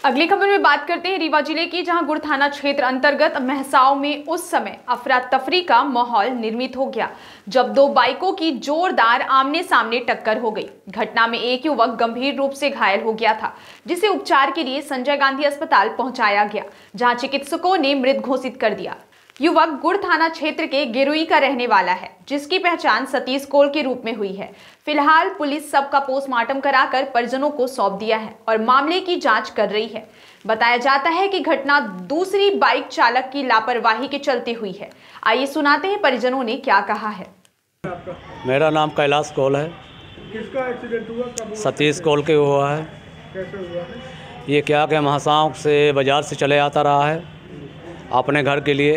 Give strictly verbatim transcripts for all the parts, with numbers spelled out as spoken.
अगली खबर में बात करते हैं रीवा जिले की, जहां गुड़ थाना क्षेत्र अंतर्गत महसाव में उस समय अफरा तफरी का माहौल निर्मित हो गया जब दो बाइकों की जोरदार आमने सामने टक्कर हो गई। घटना में एक युवक गंभीर रूप से घायल हो गया था, जिसे उपचार के लिए संजय गांधी अस्पताल पहुंचाया गया, जहां चिकित्सकों ने मृत घोषित कर दिया। युवक गुड़ थाना क्षेत्र के गिरुई का रहने वाला है, जिसकी पहचान सतीश कोल के रूप में हुई है। फिलहाल पुलिस सबका पोस्टमार्टम कराकर परिजनों को सौंप दिया है और मामले की जांच कर रही है। बताया जाता है कि घटना दूसरी बाइक चालक की लापरवाही के चलते हुई है। आइए सुनाते हैं परिजनों ने क्या कहा है। मेरा नाम कैलाश कोल है। किसका एक्सीडेंट हुआ? कब? सतीश कोल के हुआ है। कैसे हुआ है? ये क्या कि महासाव से बाज़ार से चले आता रहा है अपने घर के लिए।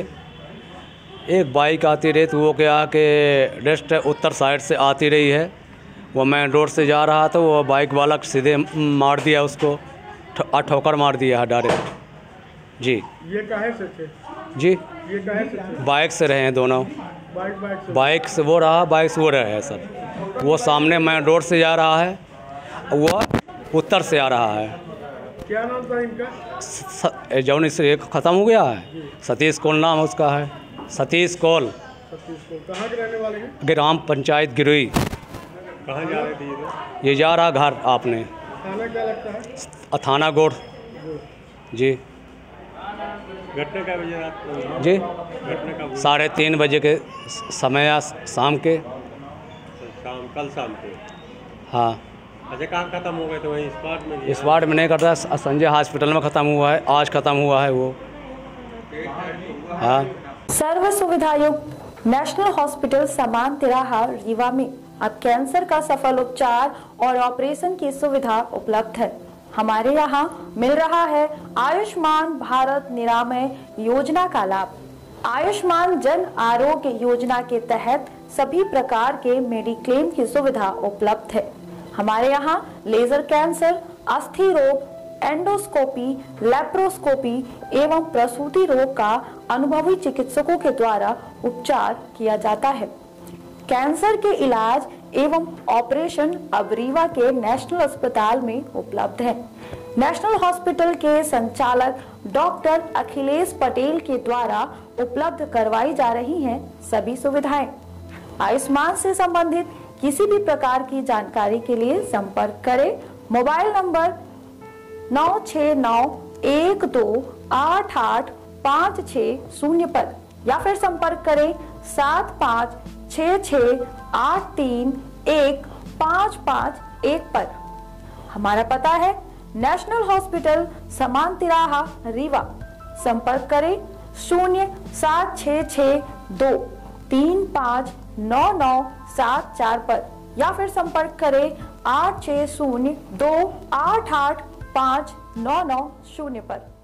एक बाइक आती रही तो वो क्या कि रेस्ट उत्तर साइड से आती रही है। वो मेन रोड से जा रहा था, वो बाइक वाला सीधे मार दिया उसको, ठोकर मार दिया है डायरेक्ट। जी ये काहे से थे? जी ये काहे से थे? बाइक से रहे हैं दोनों। बाइक बाइक से बाइक से वो रहा, बाइक से वो रहे हैं सर। वो सामने मेन रोड से जा रहा है, वो उत्तर से आ रहा है। क्या नाम था इनका? जौन से एक ख़त्म हो गया है, सतीश कोल नाम उसका है। सतीश कोल। सतीश कोल कहाँ के रहने वाले हैं? ग्राम पंचायत गिरुई। कहाँ जा रहे थे ये? ये जा रहा घर आपने। थाना क्या लगता है? थाना गोड़। जी घटना क्या बजे रात को? जी घटना का साढ़े तीन बजे के समय, शाम के। शाम कल शाम को? हाँ। अच्छा, कहाँ खत्म हो गए थे? वहीं स्पॉट में? इस वार्ड में नहीं करता, संजय हॉस्पिटल में ख़त्म हुआ है, आज ख़त्म हुआ है वो। हाँ। सर्व सुविधा युक्त नेशनल हॉस्पिटल समान तिराहा रीवा में अब कैंसर का सफल उपचार और ऑपरेशन की सुविधा उपलब्ध है। हमारे यहाँ मिल रहा है आयुष्मान भारत निरामय योजना का लाभ। आयुष्मान जन आरोग्य योजना के तहत सभी प्रकार के मेडिक्लेम की सुविधा उपलब्ध है। हमारे यहाँ लेजर कैंसर, अस्थि रोग, एंडोस्कोपी, लेप्रोस्कोपी एवं प्रसूति रोग का अनुभवी चिकित्सकों के द्वारा उपचार किया जाता है। कैंसर के इलाज एवं ऑपरेशन अब रीवा के नेशनल अस्पताल में उपलब्ध है। नेशनल हॉस्पिटल के संचालक डॉक्टर अखिलेश पटेल के द्वारा उपलब्ध करवाई जा रही हैं सभी सुविधाएं। आयुष्मान से संबंधित किसी भी प्रकार की जानकारी के लिए संपर्क करें मोबाइल नंबर नौ छः नौ एक दो आठ आठ पाँच छः शून्य पर, या फिर संपर्क करें सात पाँच छः छः आठ तीन एक पाँच पाँच एक पर। हमारा पता है नेशनल हॉस्पिटल समान तिराहा रीवा। संपर्क करें शून्य सात छः छः दो तीन पाँच नौ नौ सात चार पर, या फिर संपर्क करें आठ छः शून्य दो आठ आठ पाँच नौ नौ शून्य पर।